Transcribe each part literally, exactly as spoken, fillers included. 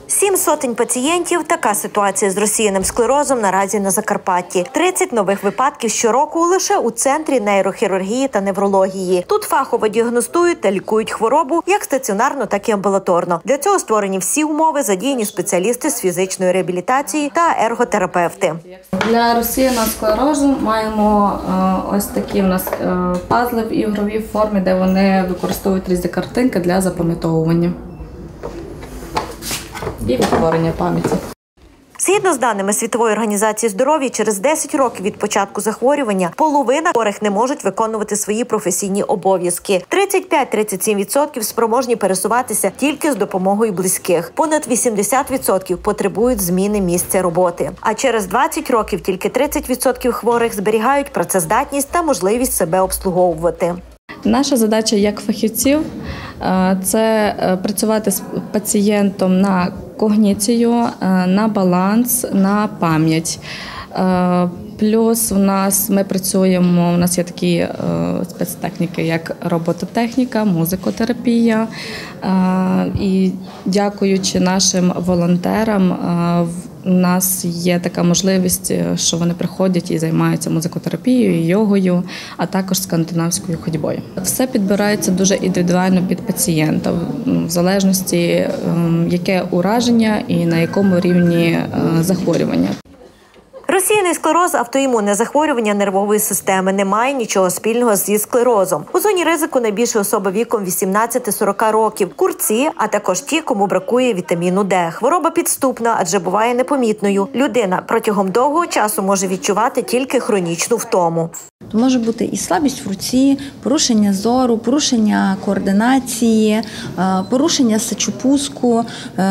Сім сотень пацієнтів – така ситуація з розсіяним склерозом наразі на Закарпатті. тридцять нових випадків щороку лише у Центрі нейрохірургії та неврології. Тут фахово діагностують та лікують хворобу як стаціонарно, так і амбулаторно. Для цього створені всі умови, задіяні спеціалісти з фізичної реабілітації та ерготерапевти. Для розсіяного склерозу маємо е, ось такі в нас е, пазли в ігровій формі, де вони використовують різні картинки для запам'ятовування і відтворення пам'яті. Згідно з даними Світової організації здоров'я, через десять років від початку захворювання половина хворих не можуть виконувати свої професійні обов'язки. тридцять п'ять - тридцять сім відсотків спроможні пересуватися тільки з допомогою близьких. Понад вісімдесят відсотків потребують зміни місця роботи. А через двадцять років тільки тридцять відсотків хворих зберігають працездатність та можливість себе обслуговувати. Наша задача як фахівців – це працювати з пацієнтом на когніцію, на баланс, на пам'ять. Плюс у нас ми працюємо, у нас є такі спецтехніки, як робототехніка, музикотерапія. І дякуючи нашим волонтерам, у нас є така можливість, що вони приходять і займаються музикотерапією, йогою, а також скандинавською ходьбою. Все підбирається дуже індивідуально під пацієнта, в залежності, яке ураження і на якому рівні захворювання. Розсіяний склероз – автоімунне захворювання нервової системи, не має нічого спільного зі склерозом. У зоні ризику найбільше особи віком вісімнадцяти - сорока років, курці, а також ті, кому бракує вітаміну Д. Хвороба підступна, адже буває непомітною. Людина протягом довгого часу може відчувати тільки хронічну втому. Може бути і слабість в руці, порушення зору, порушення координації, порушення сечопуску,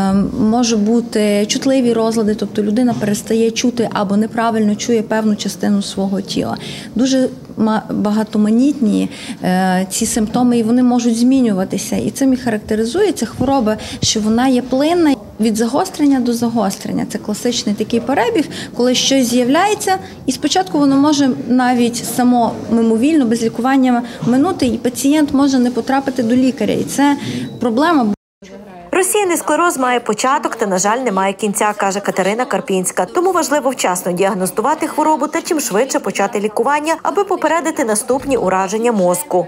може бути чутливі розлади, тобто людина перестає чути або неправильно чує певну частину свого тіла. Дуже багатоманітні ці симптоми, і вони можуть змінюватися. І цим і характеризується хвороба, що вона є плинна. Від загострення до загострення. Це класичний такий перебіг, коли щось з'являється, і спочатку воно може навіть само мимовільно, без лікування минути, і пацієнт може не потрапити до лікаря. І це проблема. Розсіяний склероз має початок та, на жаль, не має кінця, каже Катерина Карпінська. Тому важливо вчасно діагностувати хворобу та чим швидше почати лікування, аби попередити наступні ураження мозку.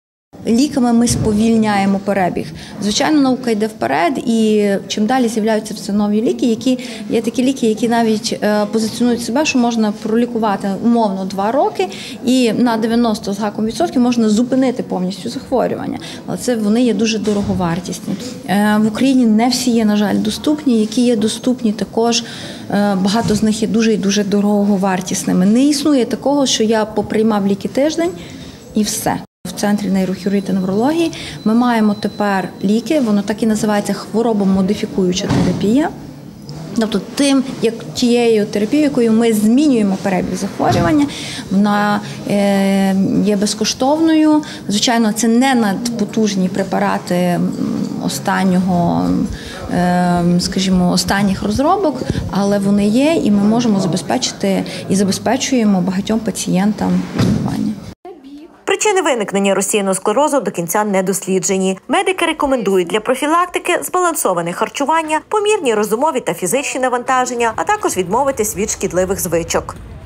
Ліками ми сповільняємо перебіг. Звичайно, наука йде вперед, і чим далі з'являються все нові ліки, які є такі ліки, які навіть позиціонують себе, що можна пролікувати умовно два роки, і на дев'яносто з гаком відсотків можна зупинити повністю захворювання. Але це вони є дуже дороговартісні. В Україні не всі є, на жаль, доступні, які є доступні також, багато з них є дуже і дуже дороговартісними. Не існує такого, що я поприймав ліки тиждень і все. В Центрі нейрохірургії та неврології ми маємо тепер ліки, воно так і називається хворобомодифікуюча терапія. Тобто тим, як тією терапією, якою ми змінюємо перебіг захворювання, вона е, є безкоштовною. Звичайно, це не надпотужні препарати останнього, е, скажімо, останніх розробок, але вони є, і ми можемо забезпечити і забезпечуємо багатьом пацієнтам лікування. Причини виникнення розсіяного склерозу до кінця не досліджені. Медики рекомендують для профілактики збалансоване харчування, помірні розумові та фізичні навантаження, а також відмовитись від шкідливих звичок.